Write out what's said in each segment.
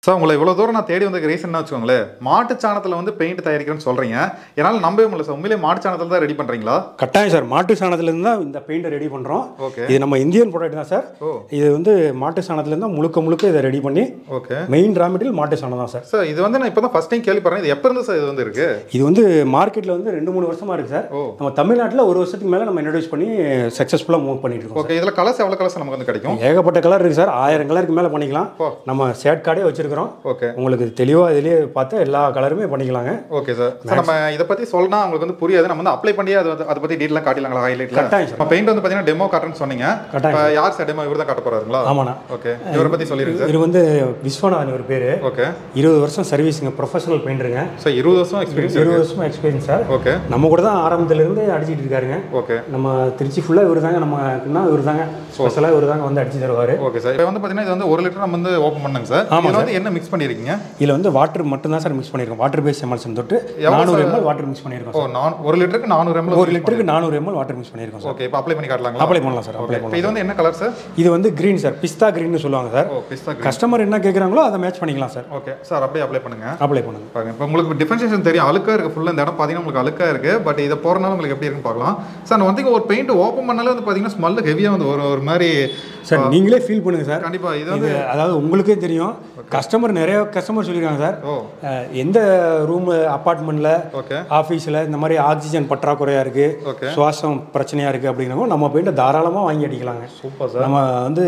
Sir உங்களை இவ்வளோ தூரம் நான் தேடி வந்த ரீசன் வச்சுக்கோங்களேன், மாட்டு சாணத்தில் வந்து பெயிண்ட் தயாரிக்கிறேன்னு சொல்கிறீங்க. என்னால் நம்பவே முடியல சார். உண்மையிலே மாட்டு சாணத்தில் தான் ரெடி பண்ணுறீங்களா? கட்டாயம் சார், மாட்டு சாணத்துலேருந்து தான் இந்த பெயிண்ட்டை ரெடி பண்ணுறோம். ஓகே, இது நம்ம இந்தியன் ப்ராடக்ட் தான் சார். இது வந்து மாட்டு சாணத்துலேருந்து முழுக்க இதை ரெடி பண்ணி. ஓகே, மெயின் ரா மெட்டீரியல் மாட்டு சாணம் தான் சார். சார் இது வந்து நான் இப்போ தான் ஃபஸ்ட் டைம் கேள்விப்படுறேன். இது எப்போ இருந்து சார் இது வந்து இருக்குது? இது வந்து மார்க்கெட்டில் வந்து 2-3 வருஷமாக இருக்குது சார். நம்ம தமிழ்நாட்டில் 1 வருஷத்துக்கு மேலே நம்ம இன்ட்ரடியூஸ் பண்ணி சக்ஸஸ்ஃபுல்லாக மூவ் பண்ணிட்டு இருக்கோம். ஓகே, இதில் கலர்ஸ் எவ்வளோ கலர்ஸ் நமக்கு வந்து கிடைக்கும்? ஏகப்பட்ட கலர் இருக்குது சார். 1000 கலருக்கு மேலே பண்ணிக்கலாம். நம்ம ஷேட் கார்டே வச்சிருக்கிறோம். ஓகே, உங்களுக்கு தெளிவாக இதிலேயே பார்த்தா எல்லா கலருமே பண்ணிக்கலாங்க. Okay sir. சார் நம்ம இதை பற்றி சொல்லணும் உங்களுக்கு வந்து புரியாது. நம்ம வந்து அப்ளை பண்ணி அதை பற்றி டீட்டெயிலாக காட்டிடலாங்களா? ஹைலைட்ல கட்டாயம் சார். பெயிண்ட் வந்து பார்த்தீங்கன்னா டெமோ காட்டுறேன்னு சொன்னீங்க. யார் சார் டெமோ? இவர் தான் காட்ட போறாருங்களா? ஆமாண்ணா. ஓகே, இவரை பற்றி சொல்லிடுங்க சார். இது வந்து விஸ்வநாதன் ஒரு பேர். ஓகே, 20 வருஷம் சர்வீஸுங்க, ப்ரொஃபஷனல் பெயிண்டருங்க சார். 20 வருஷம் எக்ஸ்பீரியன்ஸ். 20 வருஷம் எக்ஸ்பீரியன்ஸ் சார். ஓகே, நம்ம கூட தான் ஆரம்பத்திலிருந்து அடிச்சிட்டு இருக்காருங்க. ஓகே, நம்ம திருச்சி ஃபுல்லாக இவர் தாங்க. நமக்குன்னா இவர் தாங்க ஸ்பெஷலாக இவர் தாங்க வந்து அடிச்சு தருவார். Okay sir. இப்போ வந்து பார்த்தீங்கன்னா இது வந்து 1 லிட்டர் நம்ம வந்து ஓப்பன் பண்ணுங்க சார். இதில் வந்து என்ன மிக்ஸ் பண்ணியிருக்கீங்க? இதில் வந்து வாட்டர் மட்டும் தான் சார் மிக்ஸ் பண்ணியிருக்கோம். வாட்டர் பேஸ் எம்எல்சன் தொட்டு 400 ml வாட்டர் மிக்ஸ் பண்ணியிருக்கோம். 1 லிட்டருக்கு 400 ml. 1 லிட்டருக்கு 400 ml வாட்டர் மிக்ஸ் பண்ணியிருக்கோம் சார். ஓகே, இப்போ அப்ளை பண்ணி காட்டலாங்களா? அப்ளை பண்ணலாம் சார். அப்ளை பண்ணலாம். இது வந்து என்ன கலர் சார்? இது வந்து கிரீன் சார். பிஸ்தா கிரீன்னு சொல்லுவாங்க சார். பிஸ்தா கிரீன். கஸ்டமர் என்ன கேட்குறாங்களோ அதை மேட்ச் பண்ணிக்கலாம் சார். ஓகே சார், அப்படியே அப்ளை பண்ணுங்க. அப்ளை பண்ணுங்க. பாருங்க, இப்போ உங்களுக்கு டிஃபரன்ஷியேஷன் தெரியும். அழுக்கா இருக்கு ஃபுல்லாக. இந்த இடம் பார்த்தீங்கன்னா உங்களுக்கு அழுக்கா இருக்கு. பட் இதை போறனால உங்களுக்கு எப்படி இருக்குன்னு பார்க்கலாம் சார். நான் வந்து ஒரு பெயிண்ட் ஓப்பன் பண்ணாலே வந்து பார்த்தீங்கன்னா ஸ்மெல் ஹெவியாக வந்து ஒரு மாதிரி சார் நீங்களே ஃபீல் பண்ணுங்க சார். கண்டிப்பா இது வந்து அதாவது உங்களுக்கே தெரியும். நிறைய கஸ்டமர் சொல்லியிருக்காங்க சார். எந்த ரூம் அப்பார்ட்மெண்ட்ல, ஆஃபீஸில் இந்த மாதிரி ஆக்சிஜன் பற்றாக்குறையா இருக்கு, சுவாசம் பிரச்சனையா இருக்கு அப்படிங்கிறவங்க நம்ம பெயிண்டை தாராளமாக வாங்கி அடிக்கலாங்க. Super sir. நம்ம வந்து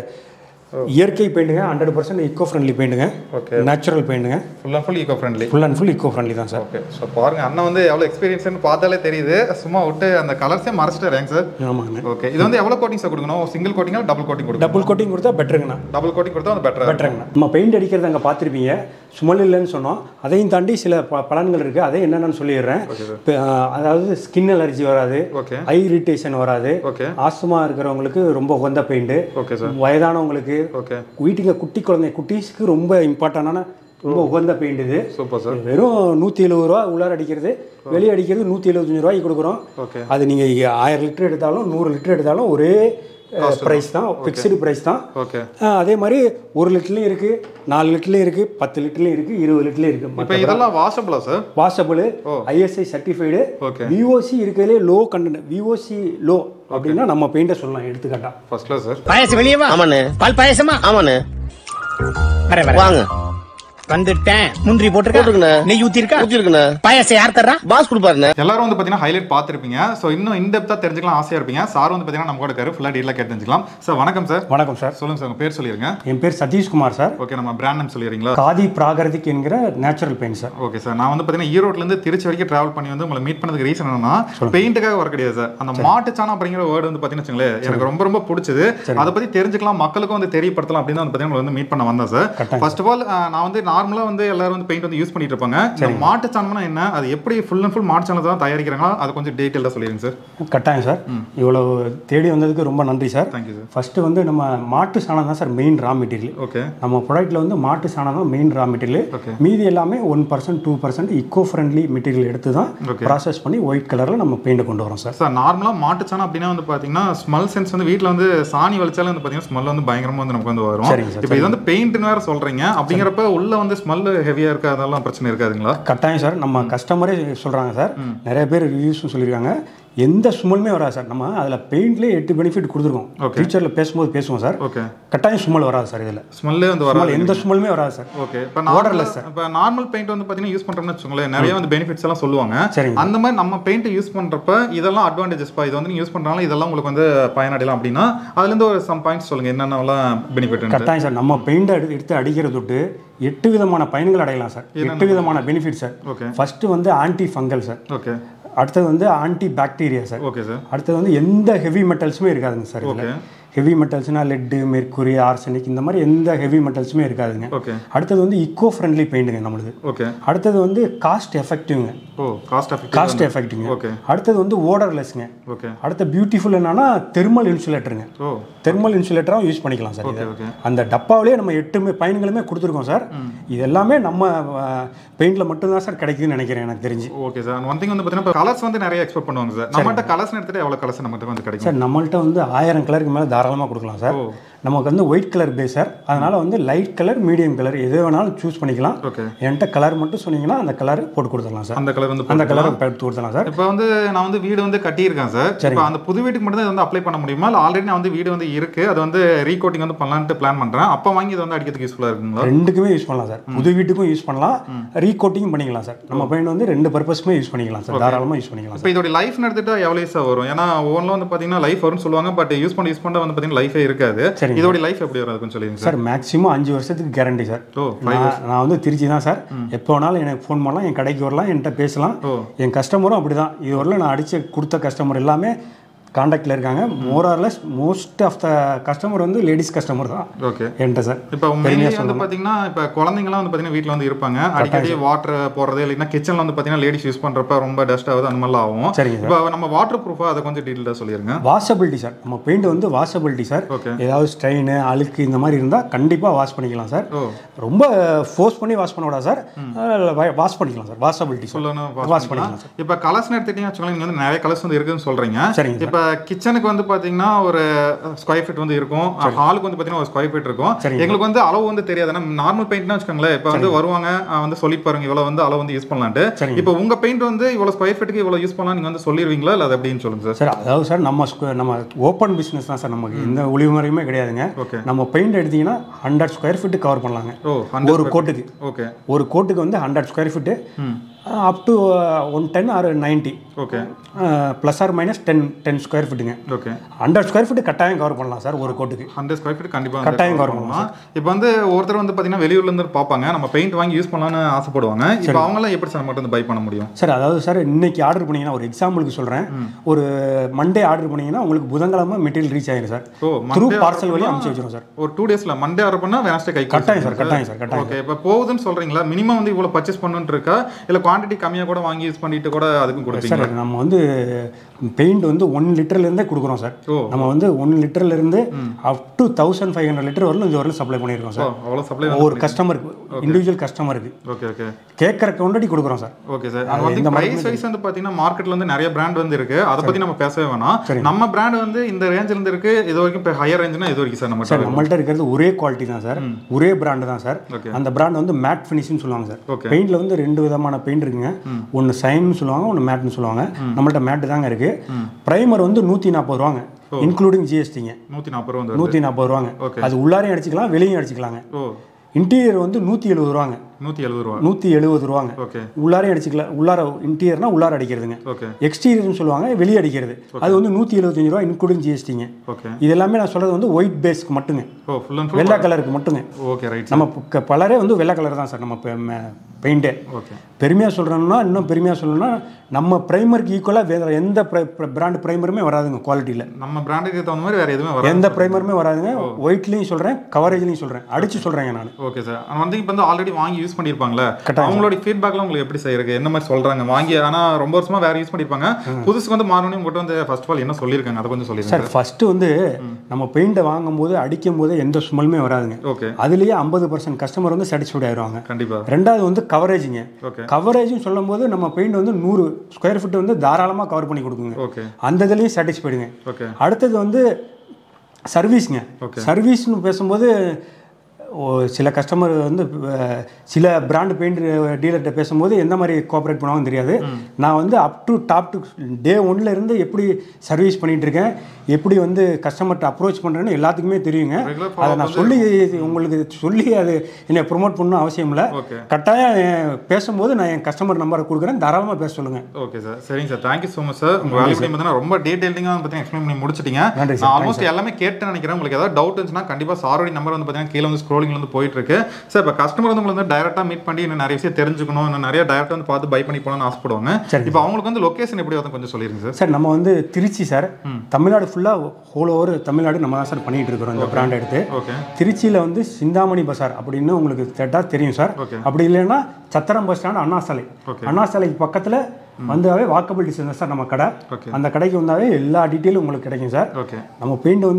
இயற்கை பெயிண்டுங்க, 100% இக்கோ ஃப்ரெண்ட்லி பெயிண்டுங்க. ஓகே, நேச்சுரல் பெயிண்டுங்க. Full and full eco friendly. Full and full eco friendly தான் சார். ஓகே, ஸோ பாருங்க அண்ணன் வந்து எவ்வளோ எக்ஸ்பீரியன்ஸ்னு பார்த்தாலே தெரியுது. சும்மா விட்டு அந்த கலர்ஸே மறைச்சிட்டாங்க சார். ஆமாங்க. ஓகே, இது வந்து எவ்வளோ கோட்டிங் சார் கொடுக்கணும்? சிங்கிள் கோட்டிங்கா டபுள் கோட்டிங் கொடுக்கணும்? டபுள் கோட்டிங் கொடுத்தா பெட்டருங்கண்ணா. டபுள் கோட்டிங் கொடுத்தா அது பெட்டருங்கண்ணா. நம்ம பெயிண்ட் அடிக்கிறது அங்கே பார்த்துருப்பீங்க. சுமல் இல்லைன்னு சொன்னோம். அதையும் தாண்டி சில பலன்கள் இருக்குது. அதை என்னென்னு சொல்லிடுறேன். அதாவது ஸ்கின் அலர்ஜி வராது, ஐ இரிட்டேஷன் வராது, ஆஸ்துமா இருக்கிறவங்களுக்கு ரொம்ப உகந்த பெயிண்ட், வயதானவங்களுக்கு, வீட்டுக்கு குட்டி குழந்தை குட்டீஸ்க்கு ரொம்ப இம்பார்ட்டண்டான ரொம்ப உகந்த பெயிண்ட் இது. Super sir. வெறும் 170 ரூபா உள்ளார அடிக்கிறது, வெளியே அடிக்கிறது 175 ரூபாய்க்கு கொடுக்குறோம். அது நீங்கள் 1000 லிட்டர் எடுத்தாலும் 100 லிட்டர் எடுத்தாலும் ஒரே ப்ரைஸ் தான், ஃபிக்ஸ்டு ப்ரைஸ் தான். அதே மாதிரி 1 லிட்டர்லையும் இருக்குது, 4 லிட்டர்லையும் இருக்குது, 10 லிட்டர்லையும் இருக்குது, 20 லிட்டர்லையும் இருக்குது. இப்போ இதெல்லாம் வாஷபிளா sir? Washable, ISI certified, VOC இருக்கிறதுலே லோ கண்டென்ட். விஓசி லோ அப்படின்னா நம்ம பெயிண்டை சொல்லலாம். எடுத்துக்காட்டா ஃபர்ஸ்ட் கிளாஸ் சார். பாயசம் வெளியவா? ஆமாண்ணே. பால் பாயசமா? ஆமாண்ணே. வாங்க வந்துட்டேன். முந்திரி போட்டுருக்கா, நெய் ஊத்திருக்கா, பாயசம் யார் தர்றா? பாஸ் கொடுப்பாருண்ணே. எல்லாரும் வந்து பாத்தீங்கன்னா ஹைலைட் பார்த்திருப்பீங்க. ஸோ இன்னும் இன்டெப்தா தெரிஞ்சுக்கலாம் ஆசையா இருப்பீங்க. சார் வந்து பாத்தீங்கன்னா நம்ம கூட இருக்காரு. ஃபுல்லா டீட்டெயிலாக கேட்டு தெரிஞ்சுக்கலாம். சார் வணக்கம் சார். வணக்கம் சார். சொல்லுங்க சார், உங்க பேர் சொல்லிருங்க. என் பேர் சதீஷ்குமார் சார். ஓகே, நம்ம பிராண்ட் நேம் சொல்லிடுறீங்களா? காதி பிராகிருதிக் என்கிற natural paint sir. Okay sir. நான் வந்து பாத்தீங்கன்னா ஈரோட்ல இருந்து திருச்சி வரைக்கும் டிராவல் பண்ணி வந்து உங்களை மீட் பண்ணதுக்கு ரீசன் என்னன்னா, பெயிண்ட்டுக்காக வர கிடையாது சார். அந்த மாட்டு சாணம் அப்படிங்கிற வேர்டு வந்து பாத்தீங்கன்னா எனக்கு ரொம்ப ரொம்ப பிடிச்சது. அதை பத்தி தெரிஞ்சுக்கலாம், மக்களுக்கும் வந்து தெரியப்படுத்தலாம் அப்படின்னு வந்து பாத்தீங்கன்னா வந்து மீட் பண்ண வந்தேன் சார். ஃபர்ஸ்ட் ஆஃப் ஆல் நான் வந்து நார்மலா வந்து எல்லாரும் வந்து பெயிண்ட் வந்து யூஸ் பண்ணிட்டு இருப்பாங்க. மாட்டு சாணம்னா என்ன, அது எப்படி ஃபுல் அண்ட் ஃபுல் மாட்டு சாணத்தை தான் தயாரிக்கிறாங்களா, அது கொஞ்சம் டீடைலா சொல்லிடுங்க சார். கட்டாயம் சார். இவ்வளவு தேடி வந்ததுக்கு ரொம்ப நன்றி சார். Thank you sir. ஃபர்ஸ்ட் வந்து நம்ம மாட்டு சாணம் தான் sir main raw material. Okay, நம்ம ப்ராடக்ட்ல வந்து மாட்டு சாணம் தான் மெயின் ரா மெட்டீரியல். மீதி எல்லாமே 1% 2% இக்கோ ஃப்ரெண்ட்லி மெட்டீரியல் எடுத்து தான் ப்ராசஸ் பண்ணி ஒயிட் கலர்ல நம்ம பெயிண்ட் கொண்டு வரோம் சார். சார் நார்மலா மாட்டு சாணம் அப்படின்னா வந்து பாத்தீங்கன்னா ஸ்மெல் சென்ஸ் வந்து வீட்டில் வந்து சாணி வலிச்சாலும் வந்து பாத்தீங்கன்னா ஸ்மெல் வந்து பயங்கரமா வந்து நமக்கு வந்து வரும். இப்போ இது வந்து பெயிண்ட்னு வேற சொல்றீங்க அப்படிங்கிறப்ப உள்ள வந்து ஸ்மெல் ஹெவியா இருக்கு, அதெல்லாம் பிரச்சனை இருக்காதுங்களா? கட்டாயம் சார். நம்ம கஸ்டமரே சொல்றாங்க சார். நிறைய பேர் ரிவ்யூஸும் சொல்லியிருக்காங்க. எந்த ஸ்மெல்லுமே வராது சார். நம்ம அதில் பெயிண்ட்லேயே 8 பெனிஃபிட் கொடுத்துருக்கோம். ஃபியூச்சரில் பேசும்போது பேசுவோம் சார். ஓகே, கட்டாயம் ஸ்மெல் வராது சார். இதில் ஸ்மெல்லே வந்து வராது, எந்த ஸ்மெல்லுமே வராது சார். ஓகே, இப்போ ஆர்டர்லெஸ் சார். இப்போ நார்மல் பெயிண்ட் வந்து பார்த்தீங்கன்னா யூஸ் பண்ணுறோம்னு வச்சுக்கோங்களேன், நிறைய வந்து பெனிஃபிட்ஸ் எல்லாம் சொல்லுவாங்க. அந்த மாதிரி நம்ம பெயிண்ட் யூஸ் பண்ணுறப்ப இதெல்லாம் அட்வான்டேஜஸ் பா, இது வந்து நீங்கள் யூஸ் பண்ணுறாங்க, இதெல்லாம் உங்களுக்கு வந்து பயனடையலாம் அப்படின்னா அதுலேருந்து ஒரு சம் பாயிண்ட்ஸ் சொல்லுங்க, என்னென்னலாம் பெனிஃபிட்? கட்டாயம் சார். நம்ம பெயிண்டை எடுத்து அடிக்கிறது தொட்டு 8 விதமான பயன்கள் அடையலாம் சார். 8 விதமான பெனிஃபிட் சார். ஓகே, ஃபர்ஸ்ட் வந்து ஆன்டி ஃபங்கல் சார். ஓகே, அடுத்தது வந்து anti bacteria sir. Okay sir. அடுத்தது வந்து எந்த ஹெவி மெட்டல்ஸுமே இருக்காதுங்க சார். ஓகே, ஹெவி மெட்டல்ஸ்னா லெட்டு, மெர்க்குரி, ஆர்சனிக் இந்த மாதிரி எந்த ஹெவி மெட்டல்ஸுமே இருக்காதுங்க. ஓகே, அடுத்தது வந்து இக்கோ ஃப்ரெண்ட்லி பெயிண்ட்டுங்க நம்மளுது. ஓகே, அடுத்தது வந்து காஸ்ட் எஃபெக்டிவ்ங்க. ஓ, காஸ்ட் எஃபெக்டிவ்ங்க. ஓகே, அடுத்தது வந்து ஓடர்லெஸ்ங்க. ஓகே, அடுத்த பியூட்டிஃபுல் என்னன்னா தெர்மல் இன்சுலேட்டருங்க. ஓ, தெர்மல் இன்சுலேட்டராகவும் யூஸ் பண்ணிக்கலாம் சார். ஓகே, அந்த டப்பாவிலே நம்ம 8 பயன்களுமே கொடுத்துருக்கோம் சார். இது எல்லாமே நம்ம பெயிண்ட்ல மட்டும் தான் சார் கிடைக்குதுன்னு நினைக்கிறேன் எனக்கு தெரிஞ்சு. Okay sir. ஒன் திங் வந்து பார்த்தீங்கன்னா கலர்ஸ் வந்து நிறைய எக்ஸ்போர்ட் பண்ணுவாங்க சார். நம்மகிட்ட கலர்ஸ் எடுத்துட்டு எவ்வளோ கலர்ஸ் நம்மகிட்ட வந்து கிடைக்கும் சார்? நம்மள்ட்ட வந்து 1000 கலருக்கு மேலே தாராளமாக கொடுக்கலாம் சார். நமக்கு வந்து ஒயிட் கலர் பேஸ் சார். அதனால் வந்து லைட் கலர் மீடியம் கலர் எது வேணாலும் சூஸ் பண்ணிக்கலாம். என்கிட்ட கலர் மட்டும் சொன்னீங்கன்னா அந்த கலர் போட்டு கொடுத்துடலாம் சார். அந்த கலர் போட்டு கொடுத்துடலாம் சார். இப்போ வந்து நான் வந்து வீடு வந்து கட்டியிருக்கேன் சார். இப்போ அந்த புது வீட்டுக்கு மட்டும் தான் வந்து அப்ளை பண்ண முடியுமா, இல்லை ஆல்ரெடி நான் வந்து வீடு வந்து இருக்குது அது வந்து ரீகோட்டிங் வந்து பண்ணலான்ட்டு பிளான் பண்ணுறேன், அப்போ வாங்கி இதை வந்து அடிக்கிறதுக்கு யூஸ்ஃபுல்லாக இருக்குங்களா? ரெண்டுக்குமே யூஸ் பண்ணலாம் சார். புது வீட்டுக்கும் யூஸ் பண்ணலாம், ரீகோட்டிங் பண்ணிக்கலாம் சார். நம்ம பெயிண்ட் வந்து ரெண்டு பர்பஸ்மே யூஸ் பண்ணிக்கலாம் சார், தாராளமாக யூஸ் பண்ணிக்கலாம். இப்போ இதோட லைஃப் எடுத்துட்டா எவ்வளோ யூஸாக வரும்? ஏன்னா ஒவ்வொன்றில் வந்து பார்த்தீங்கன்னா லைஃப் வரும்னு சொல்லுவாங்க, பட் யூஸ் பண்ண வந்து பார்த்தீங்கன்னா லைஃபே இருக்காது. இதோட லைஃப் எப்படி வரும் அதுன்னு சொல்லுங்க சார். மேக்ஸிமம் 5 வருஷத்துக்கு கேரண்டி சார். நான் வந்து திருச்சி தான் சார். எப்போ வேணாலும் எனக்கு ஃபோன் பண்ணலாம், என் கடைக்கு வரலாம், என்கிட்ட பேசலாம். என் கஸ்டமரும் அப்படி தான். இது வரல நான் அடித்து கொடுத்த கஸ்டமர் எல்லாமே காண்டாக்டில் இருக்காங்க. More or less most of the customer வந்து லேடிஸ் கஸ்டமர் தான். ஓகே என்கிட்ட சார். இப்போ மெயினாக வந்து பார்த்தீங்கன்னா இப்போ குழந்தைங்களாம் வந்து பார்த்தீங்கன்னா வீட்டில் வந்து இருப்பாங்க, அடிக்கடி வாட்டர் போடுறது இல்லைன்னா கிச்சனில் வந்து பார்த்தீங்கன்னா லேடிஸ் யூஸ் பண்ணுறப்ப ரொம்ப டஸ்ட் ஆகுது அந்த மாதிரிலாம் ஆகும். சரிங்க சார். இப்போ நம்ம வாட்டர் ப்ரூஃபாக அதை கொஞ்சம் டீட்டெயிலாக சொல்லிடுங்க. வாஷபிலிட்டி சார். நம்ம பெயிண்ட் வந்து வாஷபிலிட்டி சார். ஏதாவது ஸ்ட்ரெயின் அழுக்கு இந்த மாதிரி இருந்தால் கண்டிப்பாக வாஷ் பண்ணிக்கலாம் சார். ரொம்ப ஃபோர்ஸ் பண்ணி வாஷ் பண்ண விடாது சார், வாஷ் பண்ணிக்கலாம் சார். வாஷபிலிட்டி சொல்லணும், வாஷ் பண்ணிக்கலாம் சார். இப்போ கலர்ஸ் எடுத்துக்கிட்டீங்கன்னா வச்சுக்கோங்களேன், நீங்கள் வந்து நிறைய கலர்ஸ் வந்து இருக்குதுன்னு சொல்கிறீங்க. சரிங்க. இப்போ கிச்சனுக்கு வந்து பாத்தீங்கன்னா ஒரு ஸ்கொயர் ஃபீட் வந்து இருக்கும், ஹாலுக்கு வந்து பாத்தீங்கன்னா ஒரு ஸ்கொயர் ஃபீட் இருக்கும். எங்களுக்கு வந்து அளவு வந்து தெரியாது. நார்மல் பெயிண்ட்னா வச்சுக்கோங்களேன், இப்போ வந்து வருவாங்க வந்து சொல்லிட்டு பாருங்க இவ்வளவு வந்து அளவு வந்து யூஸ் பண்ணலான்ட்டு. இப்போ உங்க பெயிண்ட் வந்து இவ்வளவு ஸ்கொயர் ஃபீட்டுக்கு இவ்வளவு யூஸ் பண்ணலாம் நீங்க வந்து சொல்லிடுவீங்களா இல்லை அது எப்படின்னு சொல்லுங்க சார். சார் அதாவது சார் நம்ம ஓப்பன் பிசினஸ் தான் சார், நமக்கு எந்த ஒளிமுறையுமே கிடையாதுங்க. நம்ம பெயிண்ட் எடுத்தீங்கன்னா 100 ஸ்கொயர் ஃபீட் கவர் பண்ணலாங்க ஒரு கோட்டுக்கு. ஓகே, ஒரு கோட்டுக்கு வந்து 100 square feet up to 110 or 90. Okay, plus or minus 10 square ஃபீட்டுங்க. ஓகே, 100 ஸ்கொயர் ஃபீட் கட்டாயம் கவர் பண்ணலாம் சார் ஒரு கோட்டுக்கு. 100 ஸ்கொயர் ஃபீட் கண்டிப்பாக கட்டாயம் கவர் பண்ணலாம். இப்போ வந்து ஒருத்தர் வந்து பார்த்தீங்கன்னா வெளியூர்ல இருந்து பார்ப்பாங்க, நம்ம பெயிண்ட் வாங்கி யூஸ் பண்ணலாம்னு ஆசைப்படுவாங்க. இப்போ அவங்களாம் எப்படி சார் மட்டும் வந்து பை பண்ண முடியும் சார்? அதாவது சார் இன்னைக்கு ஆர்டர் பண்ணீங்கன்னா, ஒரு எக்ஸாம்பிளுக்கு சொல்கிறேன், ஒரு மண்டே ஆர்டர் பண்ணீங்கன்னா உங்களுக்கு புதன்கிழமை மெட்டீரியல் ரீச் ஆயிடும் சார். த்ரூ பார்சல் வழி அனுப்பிச்சு வச்சிரும் சார். ஒரு 2 டேஸ்ல மண்டே ஆர்டர் பண்ணா வெனஸ்டே கை கட்டாயம் சார். கட்டாயம் சார். கட்டாயம். ஓகே, இப்போ போகுதுன்னு சொல்றீங்களா? மினிமம் வந்து இவ்வளவு பர்ச்சேஸ் பண்ணணும்னு இருக்கா, இல்லை குவான்டிட்டி கம்மியாக கூட வாங்கி யூஸ் பண்ணிட்டு கூட அதுக்கும் கொடுப்பீங்க சார்? நம்ம வந்து பெயிண்ட் வந்து 1 லிட்டர்லேருந்தே கொடுக்குறோம் சார். நம்ம வந்து 1 லிட்டர்லேருந்து அப் டு 1500 லிட்டர் வரலும் இந்த வரலும் சப்ளை பண்ணியிருக்கோம் சார். அவ்வளோ சப்ளை ஒரு கஸ்டமருக்கு, இண்டிவிஜுவல் கஸ்டமருக்கு. ஓகே, ஓகே, கேட்குற குவான்டிட்டி கொடுக்குறோம் சார். Okay sir. இந்த பிரைஸ் வைஸ் வந்து பார்த்தீங்கன்னா மார்க்கெட்ல வந்து நிறைய பிராண்ட் வந்து இருக்கு, அதை பற்றி நம்ம பேசவே வேணாம். நம்ம பிராண்ட் வந்து இந்த ரேஞ்சில் இருந்து இருக்கு. இது வரைக்கும் இப்போ ஹையர் ரேஞ்சுனா இது வரைக்கும் சார் நம்மள்ட்ட இருக்கிறது ஒரே குவாலிட்டி தான் சார், ஒரே பிராண்டு தான் சார். அந்த பிராண்ட் வந்து மேட் ஃபினிஷ்னு சொல்லுவாங்க சார். பெயிண்ட்ல வந்து 2 விதமான பெயிண்ட் இருக்குங்க. ஒன்று சைன்னு சொல்லுவாங்க, ஒன்று மேட்னு சொல்லுவாங்க. நம்மள்ட்ட மேட்டு தாங்க இருக்கு. பிரைமர் வந்து 140 ரூபாங்க, இன்க்ளூடிங் ஜிஎஸ்டிங்க. 140 ரூபாங்க. அது உள்ளாரையும் அடிச்சுக்கலாம், வெளியும் அடிச்சுக்கலாங்க. இன்டீரியர் வந்து 170 ரூபாங்க. 170 ரூபாங்க. உள்ளாரையும் அடிச்சுக்கலாம். உள்ளார இன்டீரியர்னா உள்ளார அடிக்கிறதுங்க. எக்ஸ்டீரியர்னு சொல்லுவாங்க, வெளியே அடிக்கிறது. அது வந்து 175 ரூபா இன்க்ளூடிங் ஜிஎஸ்டிங்க. இது எல்லாமே நான் சொல்றது வந்து ஒயிட் பேஸ்க்கு மட்டுங்க, வெள்ளை கலருக்கு மட்டுங்க. நம்ம பலரே வந்து வெள்ளை கலர் தான் சார் நம்ம பெயிண்டே. பெருமையாக சொல்கிறோம்னா, இன்னும் பெருமையாக சொல்லணும்னா, நம்ம பிரைமருக்கு ஈக்குவலாக வேறு எந்த பிராண்ட் பிரைமருமே வராதுங்க குவாலிட்டியில். நம்ம பிராண்டுக்கு தகுந்த மாதிரி வேறு எதுவுமே வராது, எந்த பிரைமருமே வராதுங்க. ஒயிட்லையும் சொல்கிறேன், கவரேஜ்லையும் சொல்கிறேன், அடிச்சு சொல்கிறேங்க நான். Okay sir. வந்து இப்போ வந்து ஆல்ரெடி வாங்கி யூஸ் பண்ணியிருப்பாங்களே, அவங்களோட ஃபீட்பேக்லாம் உங்களுக்கு எப்படி செய்யறது, என்ன மாதிரி சொல்கிறாங்க? வாங்கி ஆனால் ரொம்ப வருஷமாக வேறு யூஸ் பண்ணியிருப்பாங்க, புதுசுக்கு வந்து மாறணும் உங்கள்கிட்ட வந்து ஃபர்ஸ்ட் ஆஃப் ஆல் என்ன சொல்லியிருக்காங்க அதை கொஞ்சம் சொல்லிடுங்க சார். ஃபர்ஸ்ட்டு வந்து நம்ம பெயிண்டை வாங்கும் போது அடிக்கும் போது எந்த ஸ்மெல்லுமே வராதுங்க. ஓகே, அதுலேயே 50% கஸ்டமர் வந்து சாட்டிஸ்ஃபைட் ஆயிடுவாங்க. கண்டிப்பாக. ரெண்டாவது வந்து கவரேஜுங்க. கவரேஜ்னு சொல்லும் போது நம்ம பெயிண்ட் வந்து 100 ஸ்கொயர் ஃபீட் வந்து தாராளமாக கவர் பண்ணி கொடுக்குங்க. அந்த இதுலேயும் சாட்டிஸ்ஃபைடுங்க. அடுத்தது வந்து சர்வீஸ்ங்க. சர்வீஸ்னு பேசும்போது சில கஸ்டமர் வந்து சில பிராண்ட் பெயிண்ட் டீலர்கிட்ட பேசும்போது எந்த மாதிரி கோஆப்ரேட் பண்ணுவாங்கன்னு தெரியாது. நான் வந்து up to top to day 1 இருந்து எப்படி சர்வீஸ் பண்ணிட்டு இருக்கேன், எப்படி வந்து கஸ்டமர்கிட்ட அப்ரோச் பண்ணுறேன்னு எல்லாத்துக்குமே தெரியுங்க. அதை நான் சொல்லி உங்களுக்கு சொல்லி அது என்னை ப்ரொமோட் பண்ணணும் அவசியம் இல்லை. கட்டாயம் பேசும்போது நான் என் கஸ்டமர் நம்பரை கொடுக்குறேன், தாராளமாக பேச சொல்லுங்க. Okay sir. சரிங்க sir, thank you so much sir. உங்கள் வேலை பார்த்தீங்கன்னா ரொம்ப டீட்டெயிலிங்காக பார்த்தீங்கன்னா எக்ஸ்பிளைன் பண்ணி முடிச்சிட்டீங்க. நான் ஆல்மோஸ்ட் எல்லாமே கேட்டு நினைக்கிறேன். உங்களுக்கு ஏதாவது டவுட் இருந்துச்சுன்னா கண்டிப்பாக சாரோட நம்பர் வந்து பார்த்தீங்கன்னா கீழே வந்து ஸ்க்ரோலிங் வந்து போயிட்டு இருக்கு சார். இப்போ கஸ்டமர் வந்து உங்களுக்கு வந்து டைரக்டா மீட் பண்ணி இன்னும் நிறைய விஷயம் தெரிஞ்சுக்கணும், இன்னும் நிறைய டைரக்டா வந்து பார்த்து பை பண்ணி போகணும்னு ஆசைப்படுவாங்க. இப்போ அவங்களுக்கு வந்து லொகேஷன் எப்படி வந்து கொஞ்சம் சொல்லிருங்க சார். சார் நம்ம வந்து திருச்சி சார், தமிழ்நாடு ஃபுல்லாக ஹோல் ஓவர் தமிழ்நாடு நம்ம தான் சார் பண்ணிட்டு இருக்கிறோம் இந்த பிராண்ட் எடுத்து. திருச்சியில் வந்து சிந்தாமணி பசார் அப்படின்னு உங்களுக்கு கேட்டால் தெரியும் சார். அப்படி இல்லைன்னா சத்திரம் பஸ் ஸ்டாண்ட் அண்ணா சாலை, அண்ணா சாலைக்கு பக்கத்தில் வந்தாவே வாக்கபிள் டிஸ்டன்ஸ் சார் நம்ம கடை. அந்த கடைக்கு வந்தாவே எல்லா டீட்டெயிலும் உங்களுக்கு கிடைக்கும் சார். நம்ம பெயிண்ட் வந்து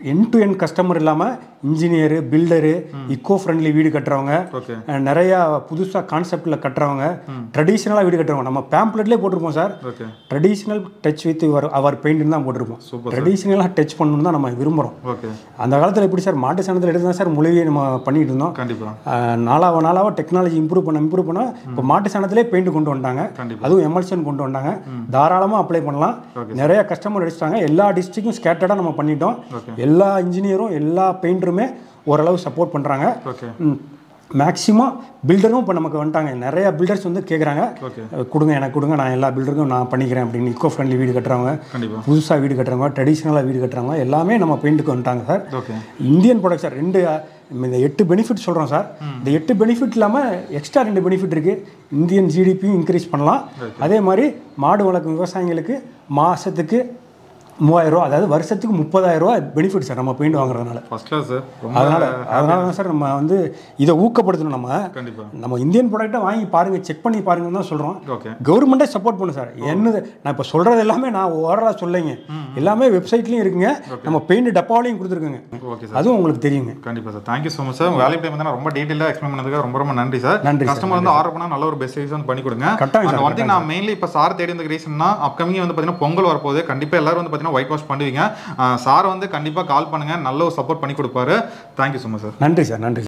எண்ட் டு எண்ட் கஸ்டமர் இல்லாமல் இன்ஜினியரு, பில்டரு, இக்கோ ஃப்ரெண்ட்லி வீடு கட்டுறவங்க, நிறையா புதுசாக கான்செப்டில் கட்டுறவங்க, ட்ரெடிஷ்னலாக வீடு கட்டுறவங்க. நம்ம பேம்ப்ளெட்லேயே போட்டிருப்போம் sir, traditional touch with our paint தான் போட்டிருப்போம். ட்ரெடிஷ்னலாக டச் பண்ணணும்னு தான் நம்ம விரும்புகிறோம். அந்த காலத்தில் எப்படி சார் மாட்டு சாணத்தில் எடுத்து தான் சார் மொழியை நம்ம பண்ணிட்டு இருந்தோம். நாளாக டெக்னாலஜி இம்ப்ரூவ் பண்ண இப்போ மாட்டு சாணத்திலே பெயிண்ட் கொண்டு வந்துட்டாங்க. அதுவும் எமல்ஷன் கொண்டு வந்தாங்க. தாராளமாக அப்ளை பண்ணலாம். நிறைய கஸ்டமர் அடிச்சிட்டாங்க. எல்லா டிஸ்ட்ரிக்டும் ஸ்கேட்டர்டாக நம்ம பண்ணிட்டோம். எல்லா இன்ஜினியரும் எல்லா பெயிண்டருமே ஓரளவு சப்போர்ட் பண்ணுறாங்க. மேக்ஸிமம் பில்டரும் இப்போ நமக்கு வந்துட்டாங்க. நிறைய பில்டர்ஸ் வந்து கேட்குறாங்க, கொடுங்க எனக்கு கொடுங்க, நான் எல்லா பில்டருக்கும் நான் பண்ணிக்கிறேன் அப்படின்னு. இக்கோ ஃப்ரெண்ட்லி வீடு கட்டுறவங்க, புதுசாக வீடு கட்டுறவங்க, ட்ரெடிஷ்னலாக வீடு கட்டுறவங்க எல்லாமே நம்ம பெயிண்ட்டுக்கு வந்துட்டாங்க சார். Indian product sir. இந்த 8 பெனிஃபிட் சொல்கிறோம் சார். இந்த 8 பெனிஃபிட் இல்லாமல் எக்ஸ்ட்ரா 2 பெனிஃபிட் இருக்குது. இந்தியன் ஜிடிபியும் இன்க்ரீஸ் பண்ணலாம். அதே மாதிரி மாடு வளர்க்கும் விவசாயிகளுக்கு மாதத்துக்கு 3000 ரூபா, அதாவது வருஷத்துக்கு 30,000 ரூபா பெனிஃபிட் சார் நம்ம பெயிண்ட் வாங்குறதுனால. அதனால தான் சார் நம்ம வந்து இதை ஊக்கப்படுத்தணும். நம்ம இந்தியன் ப்ராடக்ட்டை வாங்கி பாருங்க, செக் பண்ணி பாருங்கன்னு தான் சொல்கிறோம். கவர்மெண்ட்டே சப்போர்ட் பண்ணும் சார். என்னது நான் இப்போ சொல்கிறது எல்லாமே நான் ஓவராலாக சொல்லைங்க, எல்லாமே வெப்சைட்லையும் இருக்குங்க, நம்ம பெயிண்ட் டப்பாவிலையும் கொடுத்துருக்குங்க. அதுவும் உங்களுக்கு தெரியுங்க. கண்டிப்பாக sir. Thank you so much sir. வேலை டைம் வந்து ரொம்ப டீட்டெயிலாக எக்ஸ்பிளைன் பண்ணதுக்கு ரொம்ப நன்றி சார். நன்றி. கஸ்டமர் வந்து ஆர்டர் பண்ணால் நல்ல ஒரு பெஸ்ட் சர்வீஸ் வந்து பண்ணி கொடுங்க. கரெக்டாக வந்து நான் மெயின்லி இப்போ சார் தேடி இருந்த ரீசன்னா அப்கமிங் வந்து பார்த்தீங்கன்னா பொங்கல் வரப்போகுது. கண்டிப்பாக எல்லாரும் வந்து ஒயிட் வாஷ் பண்ணுவீங்க. சார் வந்து கண்டிப்பாக கால் பண்ணுங்க, நல்ல ஒரு சப்போர்ட் பண்ணி கொடுப்பாரு. Thank you so much sir. நன்றி சார். நன்றி.